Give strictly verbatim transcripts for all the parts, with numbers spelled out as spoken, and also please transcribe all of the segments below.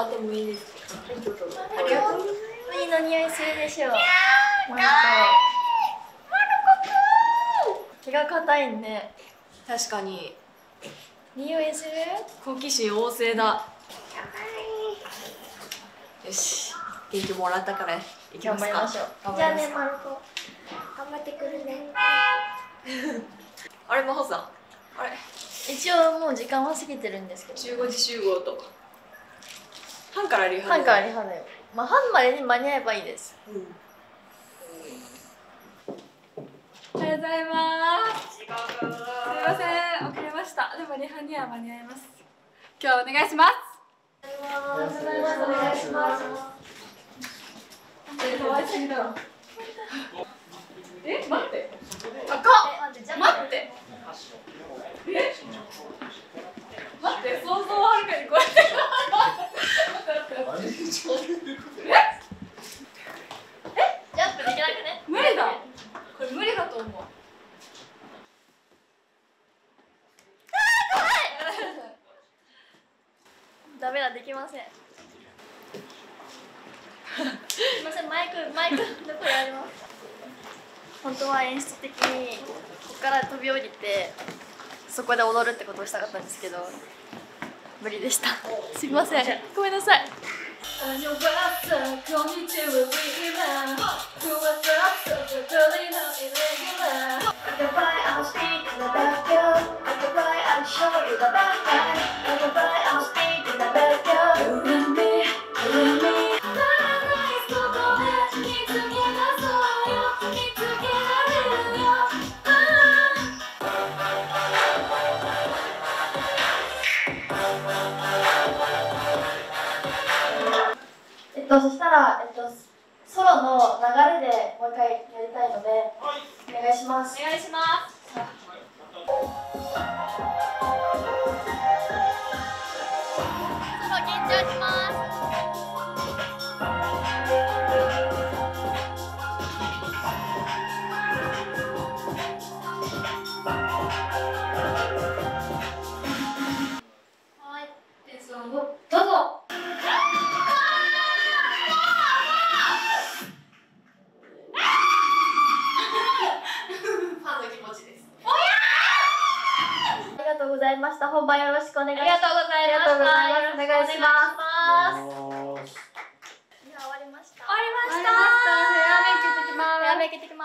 触ってもいいですか？ ありがとう。いいの匂いするでしょう。マルコ。毛が硬いんで。 確かに。 匂いする？ 好奇心旺盛だ。よし、元気もらったから行きますか。 頑張りましょう。じゃあね、マルコ。頑張ってくるね。 あれ、真帆さん。あれ。 一応もう時間は過ぎてるんですけど。 じゅうごじ集合と。半からリハ。 半からリハだよ。まあ半までに間に合えばいいです。 うん。おはようございます。すいません、遅れました。でもリハには間に合います。今日はお願いします。 お願いします。 可愛すぎだろ。え、待って。高っ。待って。え。待って、想像をはるかに超えてる。 え？え？ジャンプできなくね？ 無理だ。これ無理だと思う。 ダメだ、できません。すみません、マイク、マイク、どこにありますか？本当は演出的に、ここから飛び降りて、そこで踊るってことをしたかったんですけど、無理でした。すみません、ごめんなさい。えっと、そしたら、えっと、ソロの流れでもう一回やりたいので、お願いします。 お願いします。 ソロ緊張します。はい、演奏をどうぞ。ありがとうございました。本番よろしくお願いします。 ありがとうございました。 お願いします。いや、終わりました。 終わりました。 ヘアメイク行ってきます。ヘアメイク行ってきます。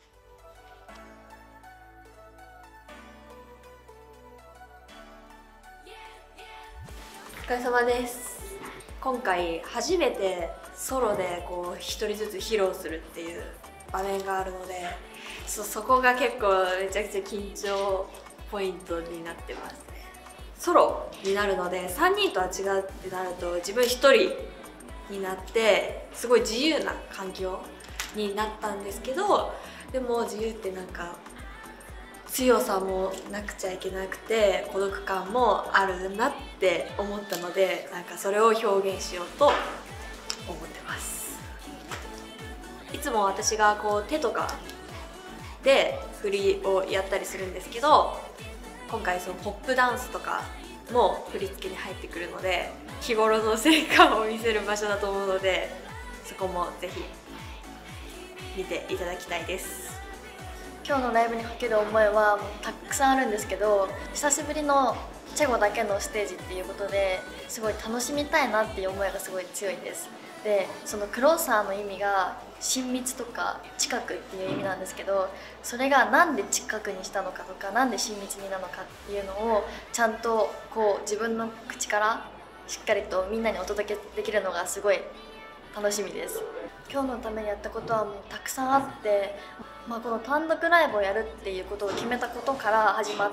お疲れ様です。今回初めてソロでこう一人ずつ披露するっていう場面があるので、そそこが結構めちゃくちゃ緊張ポイントになってますね。ソロになるのでさんにんとは違うってなると自分ひとりになってすごい自由な環境になったんですけど、でも自由ってなんか強さもなくちゃいけなくて孤独感もあるなって思ったので、なんかそれを表現しようと思ってます。いつも私がこう手とかで振りをやったりするんですけど、今回そのポップダンスとかも振り付けに入ってくるので日頃の成果を見せる場所だと思うので、そこもぜひ見ていただきたいです。 今日のライブにかける思いはもうたくさんあるんですけど、久しぶりのチェゴだけのステージっていうことですごい楽しみたいなっていう思いがすごい強いです。で、そのクローサーの意味が親密とか近くっていう意味なんですけど、それがなんで近くにしたのかとかなんで親密になのかっていうのをちゃんとこう自分の口からしっかりとみんなにお届けできるのがすごい楽しみです。今日のためにやったことはもうたくさんあって、まあ、この単独ライブをやるっていうことを決めたことから始まって、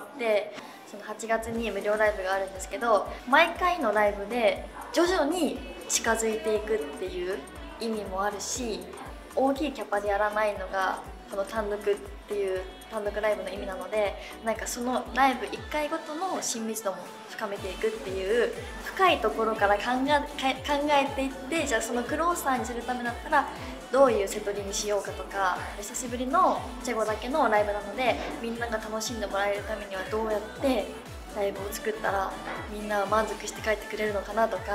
そのはちがつに無料ライブがあるんですけど、毎回のライブで徐々に近づいていくっていう意味もあるし、大きいキャパでやらないのがこの単独っていう単独ライブの意味なので、なんかそのライブいっかいごとの親密度も深めていくっていう深いところから考え、考えていって、じゃあそのクローサーにするためだったらどういうセトリにしようかとか、久しぶりのチェゴだけのライブなのでみんなが楽しんでもらえるためにはどうやってライブを作ったらみんな満足して帰ってくれるのかなとか、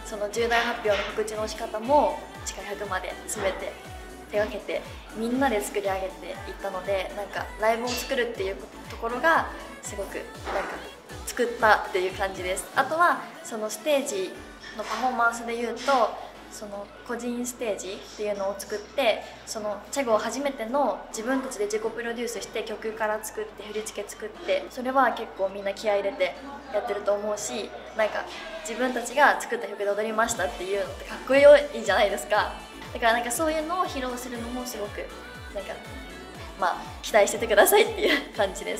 その重大発表の告知の仕方も地下ひゃくまで全て手がけてみんなで作り上げていったので、なんかライブを作るっていうところがすごくなんか作ったっていう感じです。あとはそのステージのパフォーマンスでいうと、その個人ステージっていうのを作って、そのチェゴ初めての自分たちで自己プロデュースして曲から作って振り付け作って、それは結構みんな気合い入れてやってると思うし、なんか自分たちが作った曲で踊りましたっていうのってかっこいいじゃないですか。だからなんかそういうのを披露するのもすごくなんかまあ期待しててくださいっていう感じです。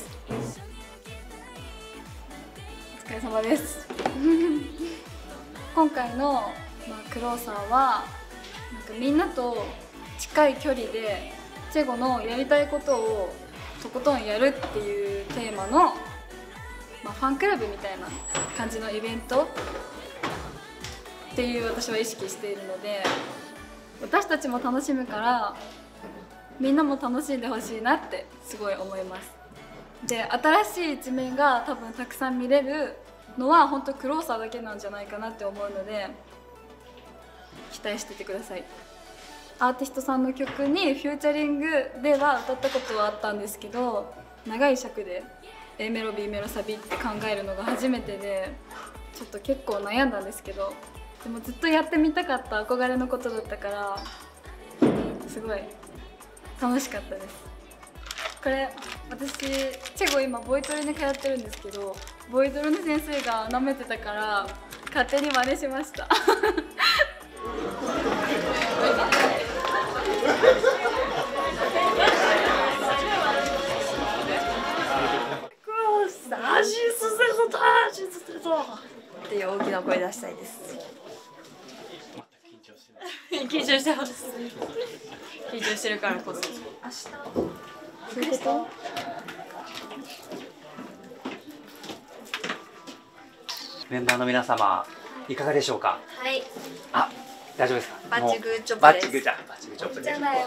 お疲れ様です今回の、まあ、クローサーはなんかみんなと近い距離でチェゴのやりたいことをとことんやるっていうテーマの、まあ、ファンクラブみたいな感じのイベントっていう私は意識しているので、私たちも楽しむからみんなも楽しんでほしいなってすごい思います。で、新しい一面が多分たくさん見れるのは本当クローサーだけなんじゃないかなって思うので期待しててください。アーティストさんの曲にフューチャリングでは歌ったことはあったんですけど、長い尺で A メロ B メロサビって考えるのが初めてでちょっと結構悩んだんですけど、でもずっとやってみたかった憧れのことだったからすごい楽しかったです。これ私チェゴ今ボイトレに通ってるんですけど、ボイトレの先生が舐めてたから勝手に真似しましたっていう大きな声出したいです。緊張してます。緊張してるからこそ。明日。そういうこと？ メンバーの皆様いかがでしょうか。 はい。 あ、大丈夫ですか。 バッチグーチョップです。 バッチグーじゃん。バッチグーチョップで。 じゃだよ。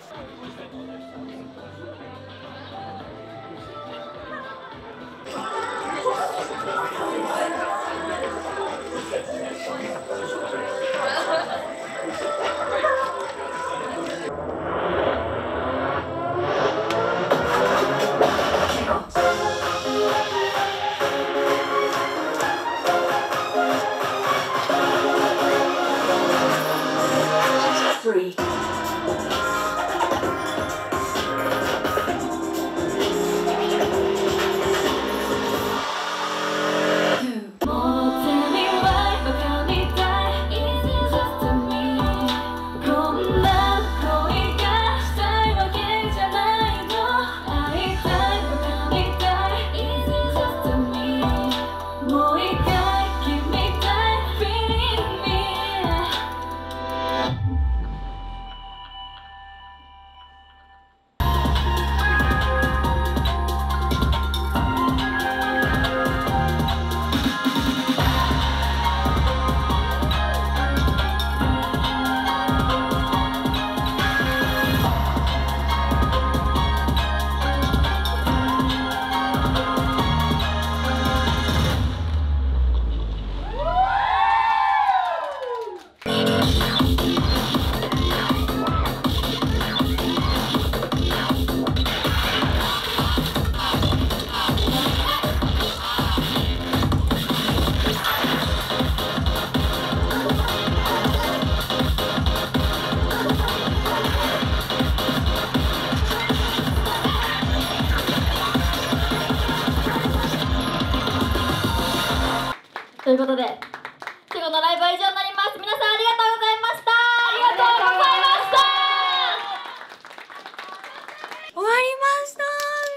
ということで、チェゴのライブは以上になります。皆さんありがとうございました。ありがとうございました。 終わりました。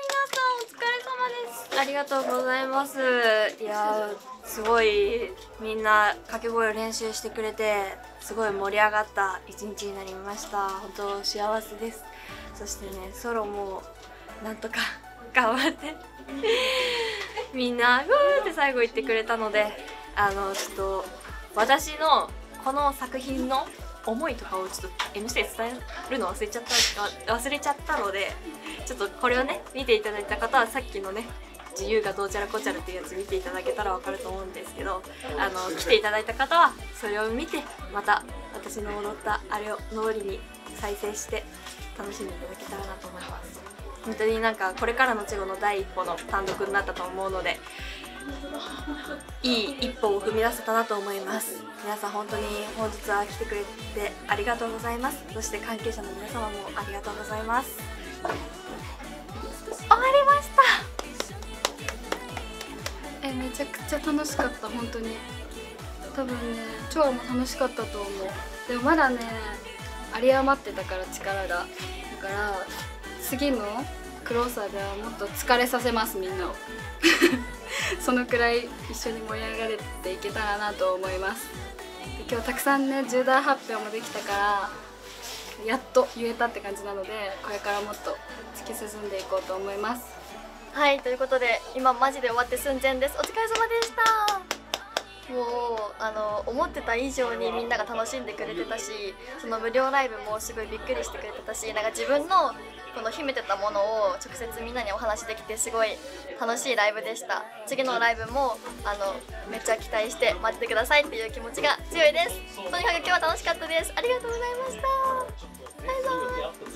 皆さんお疲れ様です。ありがとうございます。いやー、すごいみんな掛け声を練習してくれて、すごい盛り上がった一日になりました。本当幸せです。そしてね、ソロもなんとか頑張ってみんなグーって最後言ってくれたので、あのちょっと私のこの作品の思いとかをちょっと エムシー で伝えるの忘れちゃった忘れちゃったので、ちょっとこれをね見ていただいた方はさっきのね自由がどうちゃらこうちゃらっていうやつ見ていただけたら分かると思うんですけど、あの来ていただいた方はそれを見てまた私の踊ったあれを脳裏に再生して楽しんでいただけたらなと思います。本当になんかこれからのチェゴの第一歩の単独になったと思うので、いい一歩を踏み出せたなと思います。皆さん本当に本日は来てくれてありがとうございます。そして関係者の皆様もありがとうございます。終わりました。 えめちゃくちゃ楽しかった。本当に多分ね超も楽しかったと思う。でもまだね有り余ってたから力が、だから次のクローサーではもっと疲れさせますみんなをそのくらい一緒に盛り上がれていけたらなと思います。で今日たくさんね重大発表もできたからやっと言えたって感じなので、これからもっと突き進んでいこうと思います。 はい、ということで今マジで終わって寸前です。お疲れ様でした。もうあの思ってた以上にみんなが楽しんでくれてたし、その無料ライブもすごいびっくりしてくれてたし、なんか自分のこの秘めてたものを直接みんなにお話できてすごい楽しいライブでした。次のライブもあのめっちゃ期待して待っててくださいっていう気持ちが強いです。とにかく今日は楽しかったです。ありがとうございました。バイバイ。